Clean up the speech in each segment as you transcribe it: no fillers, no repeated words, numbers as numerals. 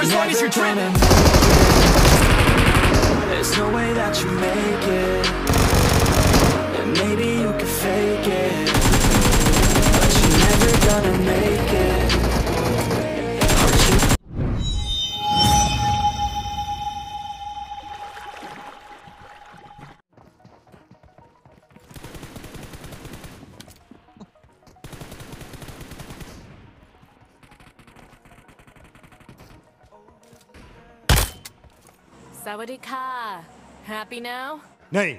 as long as you're dreaming. There's no way that you make it, and maybe you can fake it, but you're never gonna make it. Sawadee-ka. Happy now? नहीं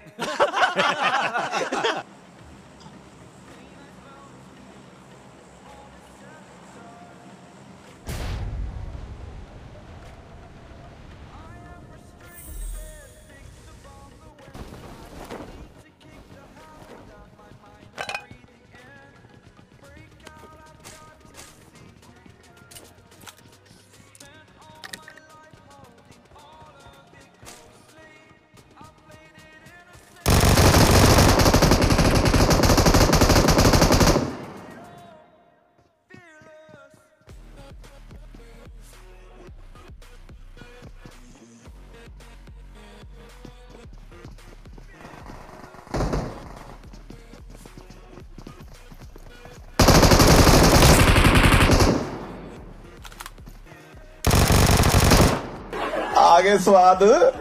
आगे स्वाद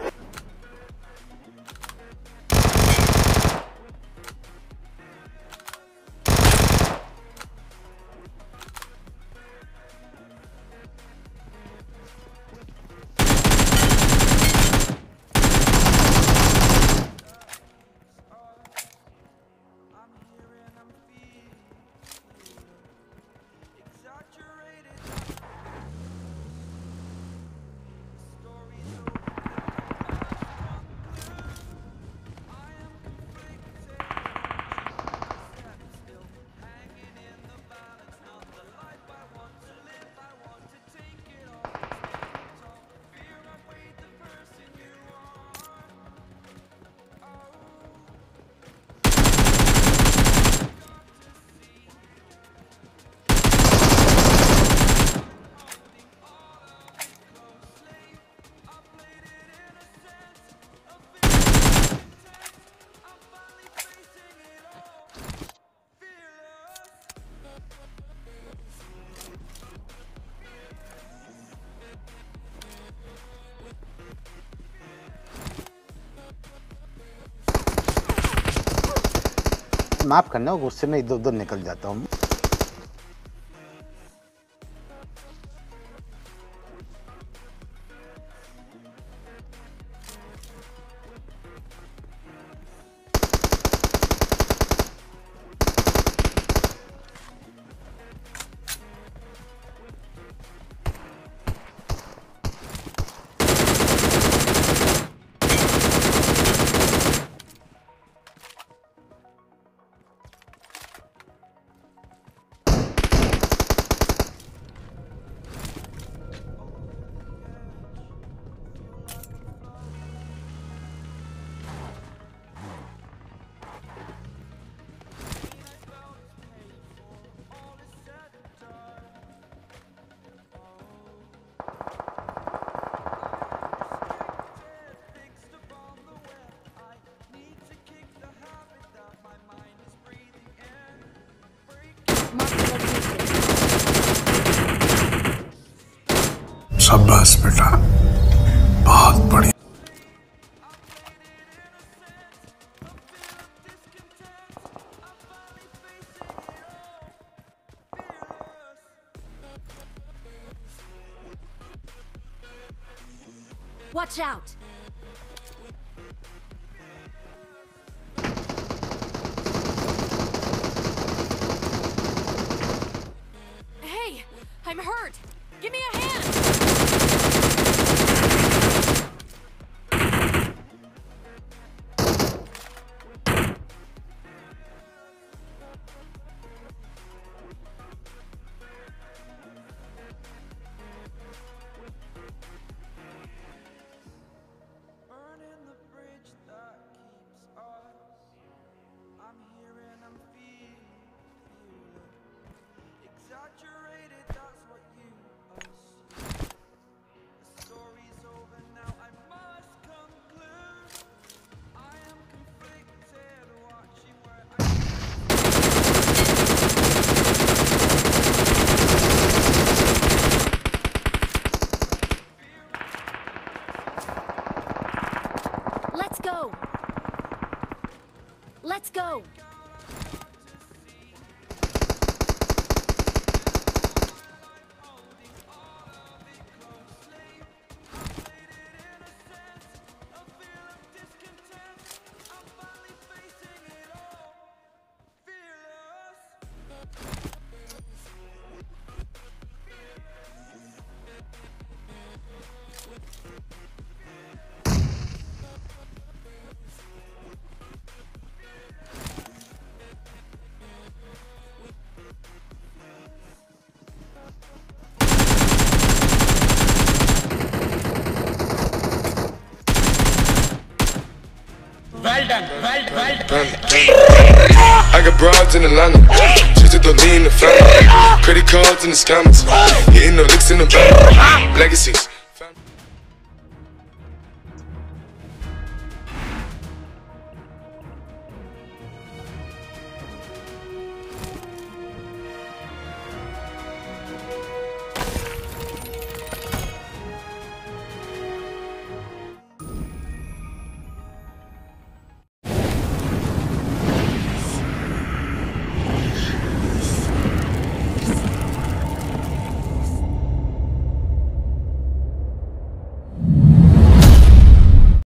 माफ करना, गुस्से में इधर उधर निकल जाता हूँ। शाबाश बेटा, बहुत बढ़िया। Watch out! Hey, I'm hurt. Give me a hand. go. Well done. I got broads in Atlanta, just to lean the family. Credit cards in the scammers, hitting the licks in the bank. Legacies.